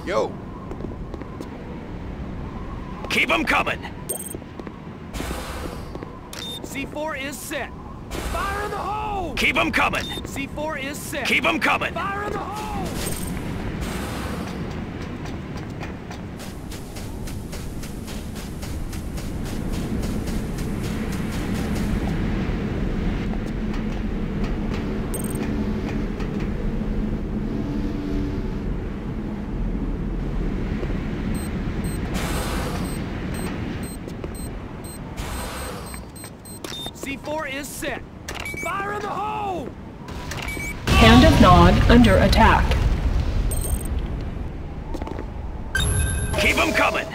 Yo. Keep them coming. C4 is set. Fire in the hole! Keep them coming. C4 is set. Keep them coming. Fire in the hole! C4 is set. Fire in the hole! Hand of Nod under attack. Keep them coming.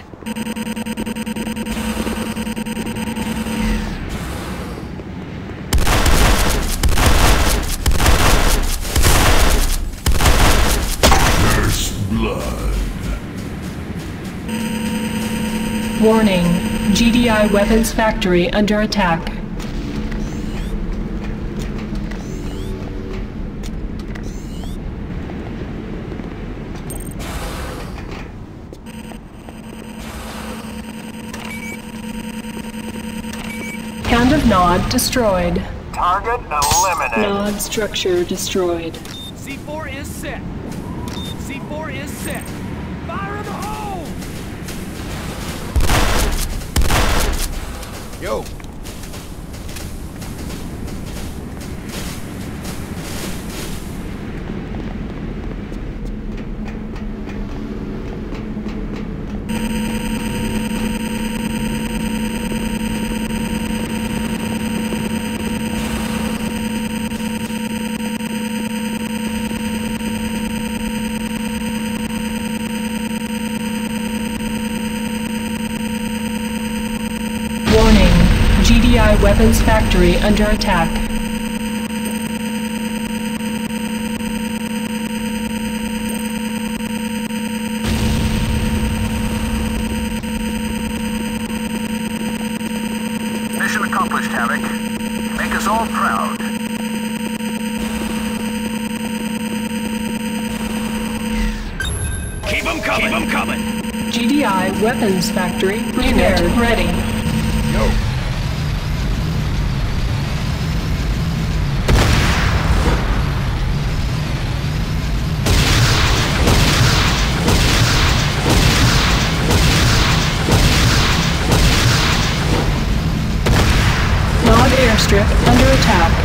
First blood. Warning. GDI weapons factory under attack. Hand of Nod destroyed. Target eliminated. Nod structure destroyed. C4 is set. C4 is set. Fire in the hole! Yo. Warning. GDI weapons factory under attack. Mission accomplished, Havoc. Make us all proud. Keep them coming. Keep them coming. GDI weapons factory unit ready. Yo. Nod airstrip under attack.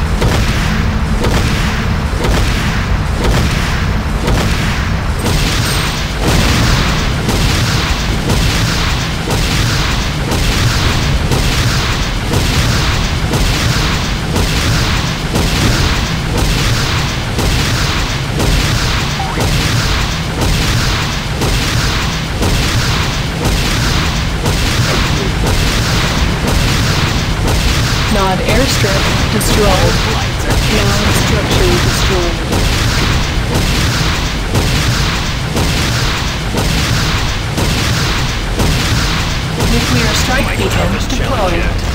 Nod airstrip destroyed. Nod structure destroyed. Nuclear strike beacon deployed.